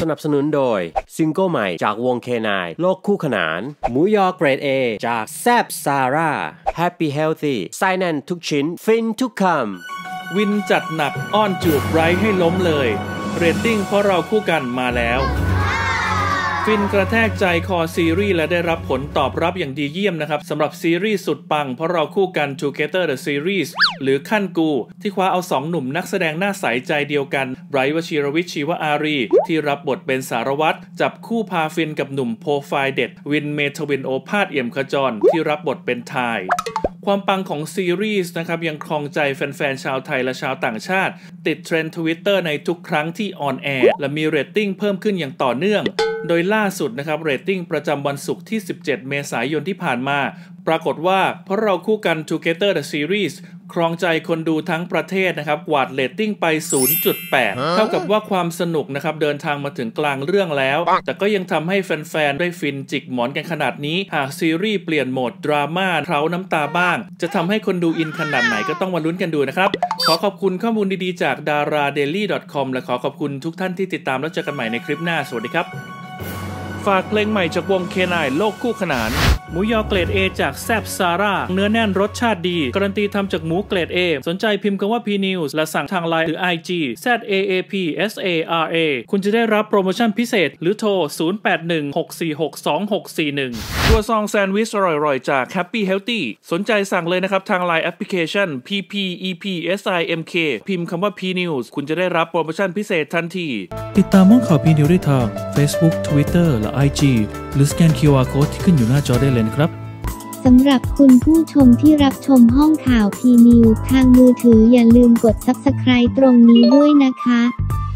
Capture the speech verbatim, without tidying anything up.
นับสนุนโดยซิงเกิลใหม่จากวงเคนายโลกคู่ขนานหมูยอเกรด A จากแซบซาร่า Happy Healthy ไส้แน่นทุกชิ้นฟินทุกคำวินจัดหนักอ้อนจูบไบรท์ให้ล้มเลยเรตติ้งเพราะเราคู่กันมาแล้วฟินกระแทกใจคอซีรีส์และได้รับผลตอบรับอย่างดีเยี่ยมนะครับสำหรับซีรีส์สุดปังเพราะเราคู่กัน Together the Series หรือขั้นกูที่คว้าเอาสองหนุ่มนักแสดงหน้าใสใจเดียวกันไบรท์ วชิรวิทย์ ชีวอารีที่รับบทเป็นสารวัตรจับคู่พาฟินกับหนุ่มโปรไฟล์เด็ดวินเมทวินโอภาสเอี่ยมขจรที่รับบทเป็นทายความปังของซีรีส์นะครับยังครองใจแฟนๆชาวไทยและชาวต่างชาติติดเทรนด์ Twitter ในทุกครั้งที่ออนแอร์และมีเรตติ้งเพิ่มขึ้นอย่างต่อเนื่องโดยล่าสุดนะครับเรตติ้งประจำวันศุกร์ที่สิบเจ็ดเมษายนที่ผ่านมาปรากฏว่าเพราะเราคู่กัน Together the Series ครองใจคนดูทั้งประเทศนะครับกวาดเรตติ้งไป ศูนย์จุดแปด เท่ากับว่าความสนุกนะครับเดินทางมาถึงกลางเรื่องแล้วแต่ก็ยังทำให้แฟนๆได้ฟินจิกหมอนกันขนาดนี้หากซีรีส์เปลี่ยนโหมดดราม่าเคล้าน้ำตาบ้างจะทำให้คนดูอินขนาดไหนก็ต้องมาลุ้นกันดูนะครับขอขอบคุณข้อมูลดีๆจาก ดาราเดลี่ ดอท คอม และขอขอบคุณทุกท่านที่ติดตามแล้วเจอกันใหม่ในคลิปหน้าสวัสดีครับฝากเพลงใหม่จากวงเคนายโลกคู่ขนานหมูยอเกรด A จากแซบซาร่าเนื้อแน่นรสชาติดีการันตีทำจากหมูเกรด A สนใจพิมพ์คำว่า พี นิวส์ และสั่งทางไลน์หรือ ไอ จี แซด เอ เอ พี เอส เอ อาร์ เอ คุณจะได้รับโปรโมชั่นพิเศษหรือโทร ศูนย์ แปด หนึ่ง หก สี่ หก สอง หก สี่ หนึ่ง ตัวซองแซนด์วิชอร่อยๆจาก Happy Healthy สนใจสั่งเลยนะครับทางไลน์แอปพลิเคชัน พี พี อี พี เอส ไอ เอ็ม เค พิมพ์คำว่า พี นิวส์ คุณจะได้รับโปรโมชั่นพิเศษทันทีติดตามห้องข่าว พี นิวส์ ได้ทาง Facebook Twitter และ ไอ จี หรือสแกน คิว อาร์ Code ที่ขึ้นอยู่หน้าจอได้เลยนะครับสำหรับคุณผู้ชมที่รับชมห้องข่าว พี นิวส์ ทางมือถืออย่าลืมกด ซับสไครบ์ ตรงนี้ด้วยนะคะ